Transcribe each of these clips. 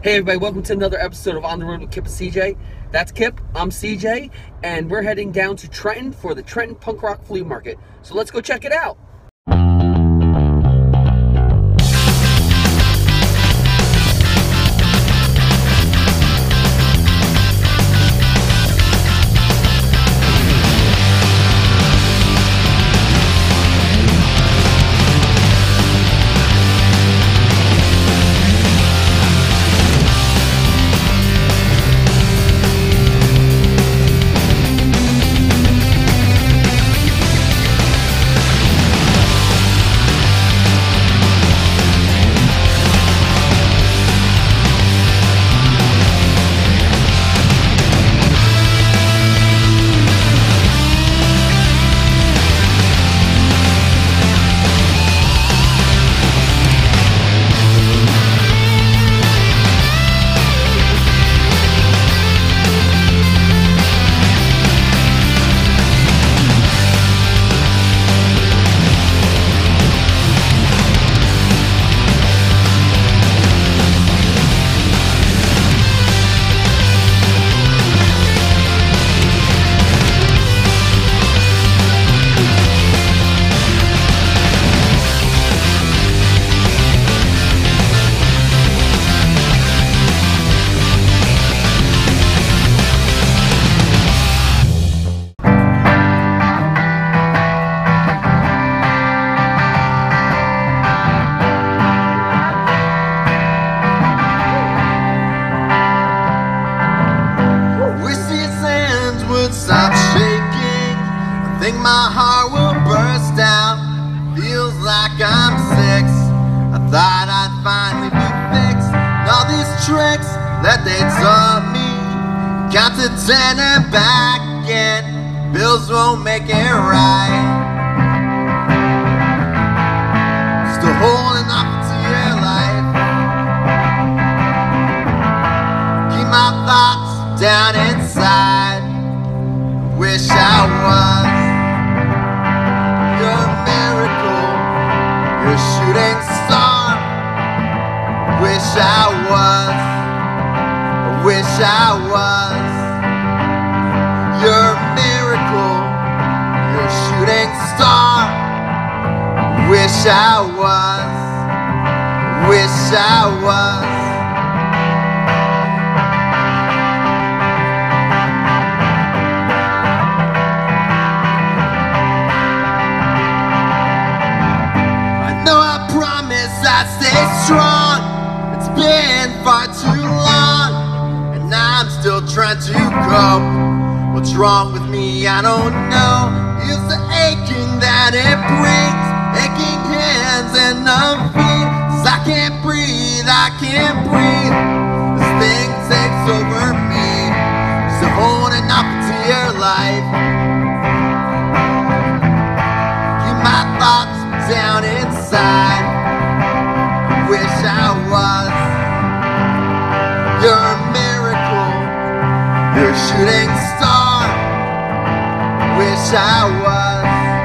Hey everybody, welcome to another episode of On the Road with Kip and CJ. That's Kip, I'm CJ, and we're heading down to Trenton for the Trenton Punk Rock Flea Market. So let's go check it out. Stop shaking, I think my heart will burst out. Feels like I'm 6. I thought I'd finally be fixed. And all these tricks that they taught me, count to 10 and back again. Bills won't make it right. Still holding on to your life. Keep my thoughts down inside. Wish I was your miracle, your shooting star. Wish I was your miracle, your shooting star. Wish I was. I stay strong. It's been far too long, and I'm still trying to cope. What's wrong with me, I don't know. It's the aching that it brings, aching hands and numb feet. 'Cause I can't breathe. This thing takes over me. So holding on to your life. Keep my thoughts down inside. Wish I was your miracle, your shooting star. Wish I was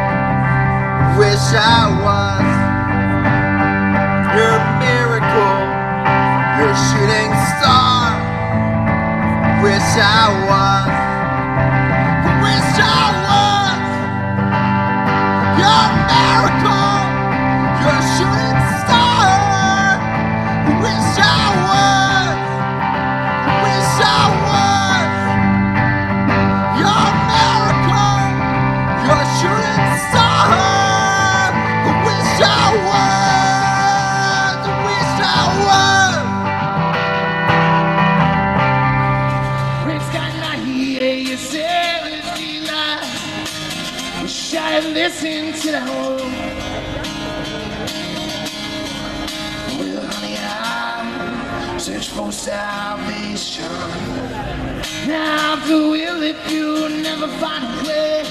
your miracle, your shooting star. Wish I was your miracle, your shooting star. Wish I was your miracle, your shooting star. Wish I was. Rain's got not here, you said it's delight. Wish I had listened to the whole. Well, honey, I search for salvation. Now, if you will, if you never find a place,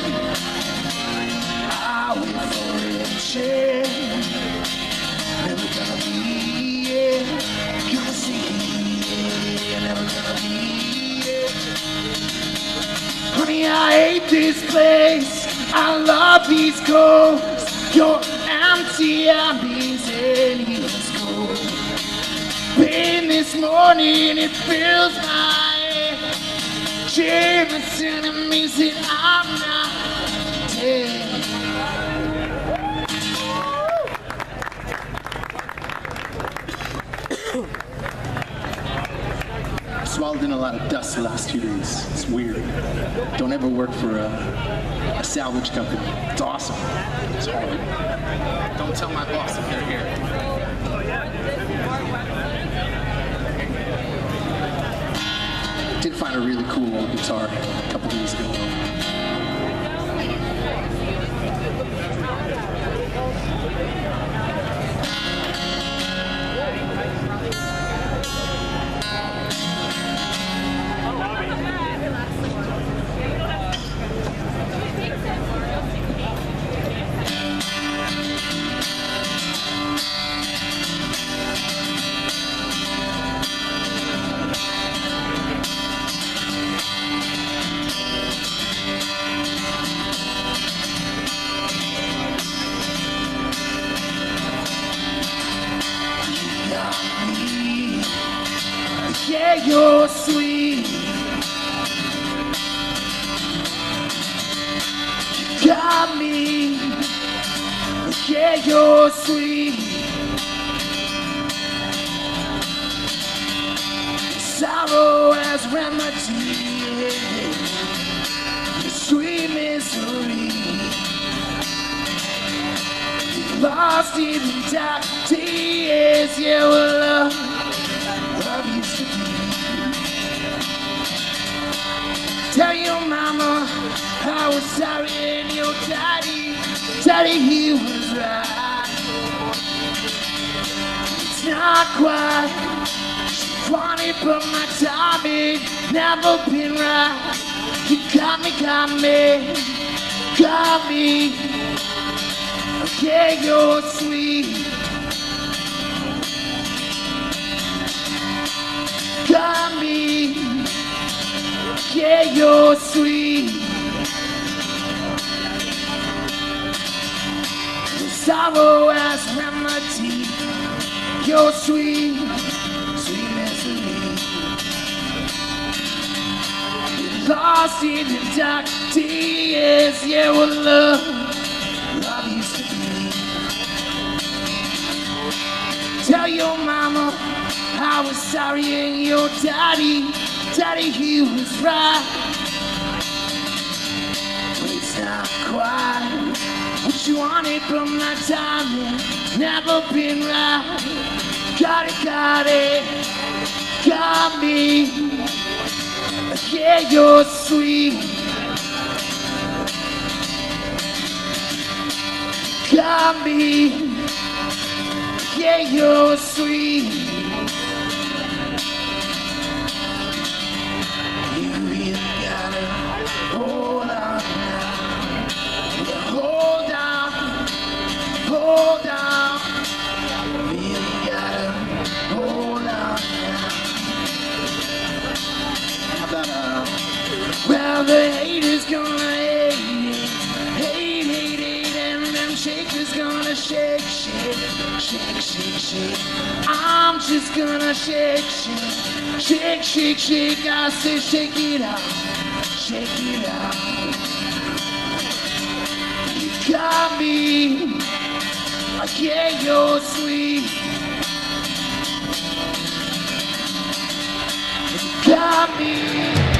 I will for it. Never gonna be it. Gonna see it. Never gonna be it. Honey, I hate this place. I love these coasts. You're empty, I'm being steady. Let's go. Pain is this morning, it fills my head. Jameson, it means that I'm not dead. Swallowed in a lot of dust the last 2 days. It's weird. Don't ever work for a salvage company. It's awesome. It's hard. Don't tell my boss if they're here. Did find a really cool old guitar a couple days ago. Yeah, you're sweet. You got me. Yeah, you're sweet. Sorrow as remedy. Your sweet misery. Lost in the dark tears. Yeah, well, love used to be. Tell your mama I was sorry and your daddy he was right. It's not quite funny, but my timing never been right. You got me. Yeah, you're sweet. Got me. Yeah, you're sweet. The sorrow as remedy. You're sweet, sweet misery. You're lost in the dark tears. Yeah, well, love used to be. Tell your mama I was sorry and your daddy he was right. But it's not quite what you wanted, but my timing never been right. Got me. Yeah, you're sweet. Got me. Yeah, you're sweet. Hold on, really gotta hold on now. How about well, the haters gonna hate, and them shakers gonna shake. I'm just gonna shake. I say shake it out. You got me. Yeah, you're sweet. You got me.